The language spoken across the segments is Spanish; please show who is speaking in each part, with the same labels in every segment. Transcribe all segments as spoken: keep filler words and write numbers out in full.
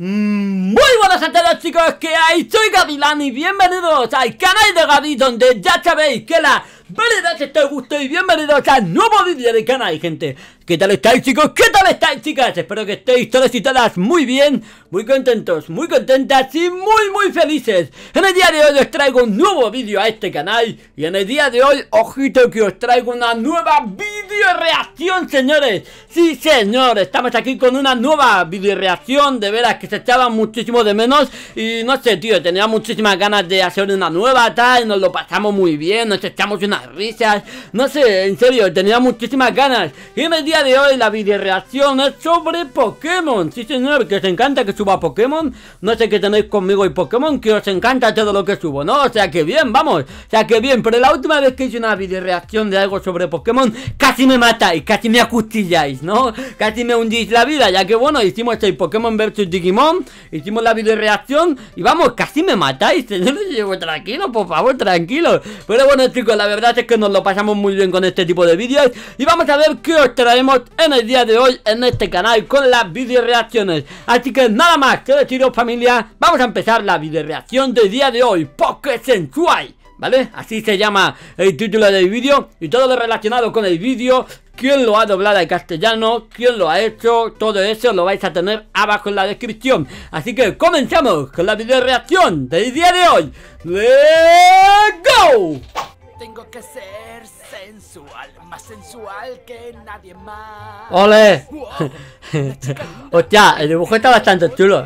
Speaker 1: Muy buenas a todos, chicos, que hay, soy Gavilán y bienvenidos al canal de Gavi, donde ya sabéis que la verdad es que os gusta y bienvenidos al nuevo vídeo del canal, gente. ¿Qué tal estáis, chicos? ¿Qué tal estáis, chicas? Espero que estéis todos y todas muy bien, muy contentos, muy contentas y muy muy felices. En el día de hoy os traigo un nuevo vídeo a este canal y en el día de hoy, ojito que os traigo una nueva vídeo reacción, señores. Sí, señor, estamos aquí con una nueva vídeo reacción, de veras que se echaba muchísimo de menos y no sé, tío, tenía muchísimas ganas de hacer una nueva, tal, nos lo pasamos muy bien, nos echamos unas risas, no sé, en serio, tenía muchísimas ganas. Y en el día de hoy la video reacción es sobre Pokémon. Sí, señor, que os encanta que suba Pokémon. No sé qué tenéis conmigo y Pokémon, que os encanta todo lo que subo, ¿no? O sea que bien, vamos, o sea que bien. Pero la última vez que hice una video reacción de algo sobre Pokémon, casi me matáis, casi me acuchilláis, ¿no? Casi me hundís la vida, ya que bueno, hicimos el Pokémon versus Digimon, hicimos la video reacción y vamos, casi me matáis, señores. Yo, tranquilo, por favor, tranquilo. Pero bueno, chicos, la verdad es que nos lo pasamos muy bien con este tipo de vídeos y vamos a ver qué os traemos en el día de hoy en este canal con las video reacciones. Así que nada más que deciros, familia, vamos a empezar la video reacción del día de hoy, Poké Sensual, ¿vale? Así se llama el título del vídeo y todo lo relacionado con el vídeo, quién lo ha doblado al castellano, quién lo ha hecho, todo eso lo vais a tener abajo en la descripción. Así que comenzamos con la video reacción del día de hoy. ¡Let's go!
Speaker 2: Tengo que ser sensual, más sensual que nadie más.
Speaker 1: ¡Ole!
Speaker 2: Wow,
Speaker 1: Hostia, el dibujo está bastante chulo.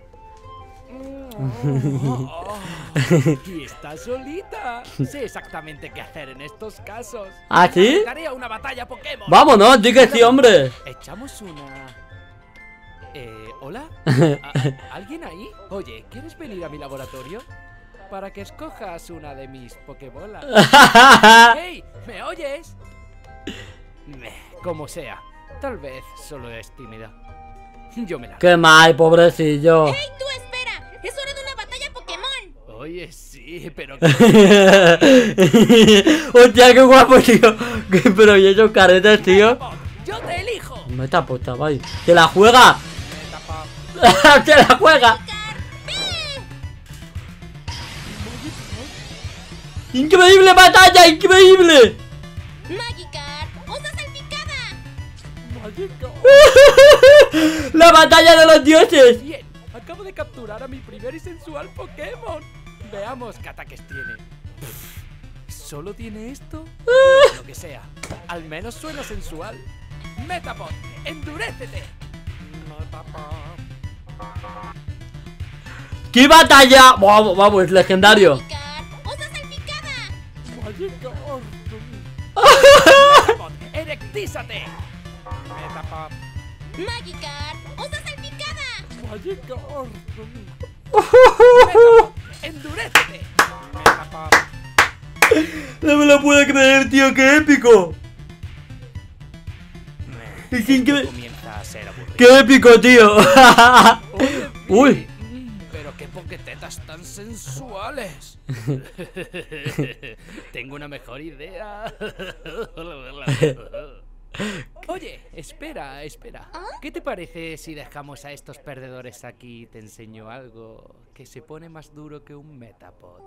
Speaker 2: Y está solita. Sé exactamente qué hacer en estos casos.
Speaker 1: ¿Ah, sí?
Speaker 2: Daré una batalla Pokémon.
Speaker 1: Vámonos, di que sí, hombre.
Speaker 2: Echamos una... Eh, ¿hola? ¿A- ¿Alguien ahí? Oye, ¿quieres venir a mi laboratorio? Para que escojas una de mis Pokébolas. ¡Hey! ¿Me oyes? Meh, como sea. Tal vez solo es tímida. Yo me la...
Speaker 1: Qué mal, pobrecillo.
Speaker 3: ¡Hey, tú espera! ¡Es hora de una batalla Pokémon!
Speaker 2: Oye, sí, pero...
Speaker 1: Hostia, qué guapo, tío. ¿Qué, pero y esos caretas, tío?
Speaker 2: ¡Yo te elijo!
Speaker 1: Me tapo, chaval. ¡Se la juega!
Speaker 2: Metapod.
Speaker 1: ¡Se la juega! ¡Increíble batalla! ¡Increíble!
Speaker 3: ¡Magikarp! ¡Osa salpicada!
Speaker 1: ¡La batalla de los dioses!
Speaker 2: Bien, acabo de capturar a mi primer y sensual Pokémon. Veamos qué ataques tiene. ¿Solo tiene esto? Pues lo que sea. Al menos suena sensual. Metapod, endurécete. Metapod.
Speaker 1: ¡Qué batalla! ¡Vamos, vamos! Es legendario.
Speaker 3: ¡Magikarp! ¡Osa salpicada!
Speaker 2: Metapod, erectízate. Metapod.
Speaker 3: ¡Magikarp! ¡Osa salpicada!
Speaker 2: Metapod, endurécete. Metapod.
Speaker 1: No me lo puedo creer, tío. ¡Qué épico! Es
Speaker 2: Esto
Speaker 1: increíble.
Speaker 2: comienza a ser aburrido.
Speaker 1: ¡Qué épico, tío!
Speaker 2: Oye,
Speaker 1: Uy.
Speaker 2: mm, pero qué poquetetas tan sensuales. Tengo una mejor idea. Oye, espera, espera. ¿Qué te parece si dejamos a estos perdedores aquí y te enseño algo que se pone más duro que un Metapod?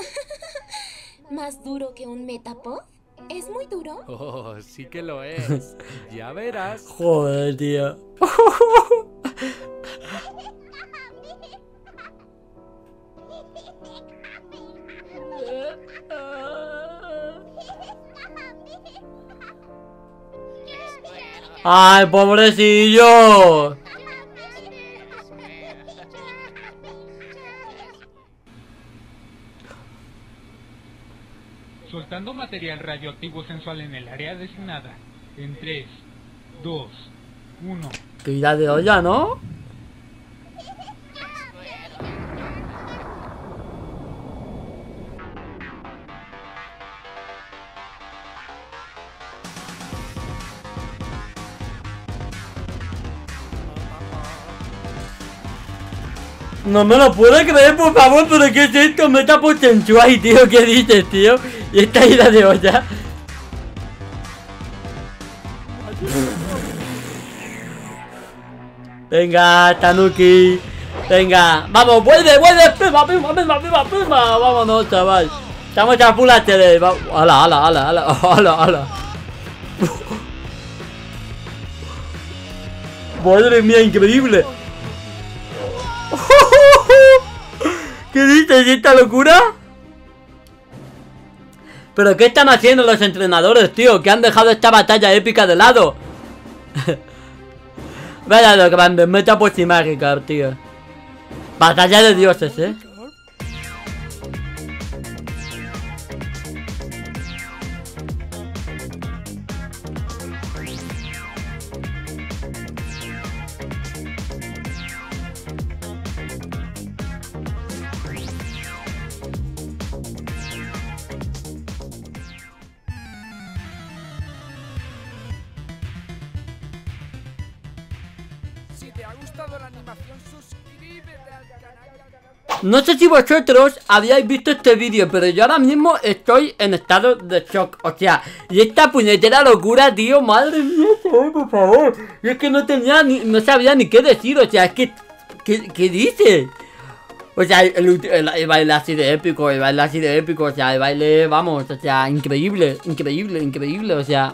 Speaker 3: ¿Más duro que un Metapod? ¿Es muy duro?
Speaker 2: Oh, sí que lo es. Ya verás.
Speaker 1: Joder, tío. ¡Ay, pobrecillo!
Speaker 4: Soltando material radioactivo sensual en el área designada. En tres, dos, uno.
Speaker 1: Que vida de olla, ¿no? No me lo puedo creer, por favor, pero ¿qué es esto? Metapod sensual, tío, ¿qué dices, tío? Y esta ida de olla. Venga, Tanuki. Venga, vamos, vuelve, vuelve, pima, pima, pima, pima, pima. Vámonos, chaval. Estamos a full H D. Hala, hala, hala, hala, hala, hala. Madre mía, increíble. ¿Qué dices? ¿Esta locura? ¿Pero qué están haciendo los entrenadores, tío? Que han dejado esta batalla épica de lado. Vaya lo grande, meta por si mágica, tío. Batalla de dioses, eh.
Speaker 2: Si te ha gustado la animación, suscríbete al canal.
Speaker 1: No sé si vosotros habíais visto este vídeo, pero yo ahora mismo estoy en estado de shock. O sea, y esta puñetera locura, tío, madre mía, chaval, por favor. Yo es que no tenía ni, no sabía ni qué decir, o sea, es que, ¿qué, qué dices? O sea, el, el, el baile así de épico, el baile así de épico, o sea, el baile, vamos, o sea, increíble, increíble, increíble, o sea...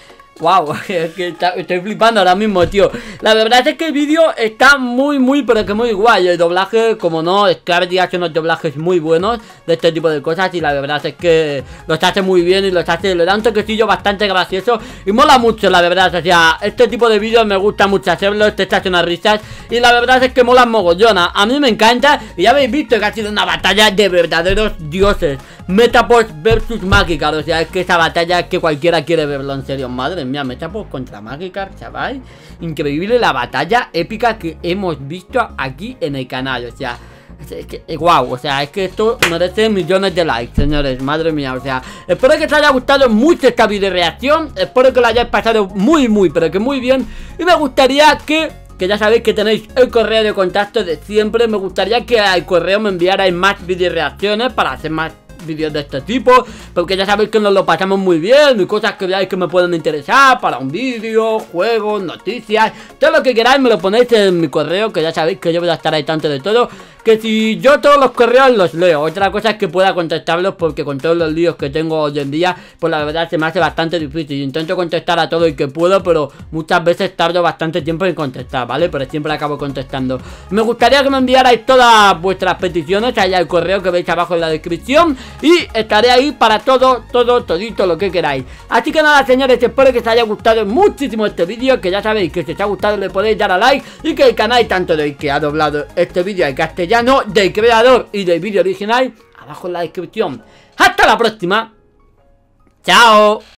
Speaker 1: Wow, es que está, estoy flipando ahora mismo, tío. La verdad es que el vídeo está muy, muy, pero que muy guay. El doblaje, como no, Scrappy hace unos doblajes muy buenos de este tipo de cosas. Y la verdad es que los hace muy bien y los hace, le da un toquecillo bastante gracioso. Y mola mucho, la verdad, o sea, este tipo de vídeos me gusta mucho hacerlos, te echas unas risas. Y la verdad es que mola mogollona. A mí me encanta. Y ya habéis visto que ha sido una batalla de verdaderos dioses. Metapods versus Magikarp, o sea, es que esa batalla es que cualquiera quiere verlo, en serio, madre mía, Metapods contra Magikarp, chaval. Increíble la batalla épica que hemos visto aquí en el canal, o sea, es que, es guau, o sea, es que esto merece millones de likes, señores, madre mía, o sea, espero que os haya gustado mucho esta video reacción, espero que lo hayáis pasado muy, muy, pero que muy bien, y me gustaría que... Que ya sabéis que tenéis el correo de contacto de siempre. Me gustaría que al correo me enviarais más video reacciones para hacer más vídeos de este tipo, porque ya sabéis que nos lo pasamos muy bien y cosas que veáis que me pueden interesar para un vídeo, juegos, noticias, todo lo que queráis me lo ponéis en mi correo, que ya sabéis que yo voy a estar ahí tanto de todo, que si yo todos los correos los leo. Otra cosa es que pueda contestarlos, porque con todos los líos que tengo hoy en día, pues la verdad se me hace bastante difícil. Intento contestar a todo el que puedo, pero muchas veces tardo bastante tiempo en contestar, ¿vale? Pero siempre acabo contestando. Me gustaría que me enviarais todas vuestras peticiones allá al correo que veis abajo en la descripción, y estaré ahí para todo, todo, todito lo que queráis. Así que nada, señores, espero que os haya gustado muchísimo este vídeo, que ya sabéis que si os ha gustado le podéis dar a like, y que el canal, tanto del que ha doblado este vídeo al castellano, del creador y del vídeo original, abajo en la descripción. Hasta la próxima. Chao.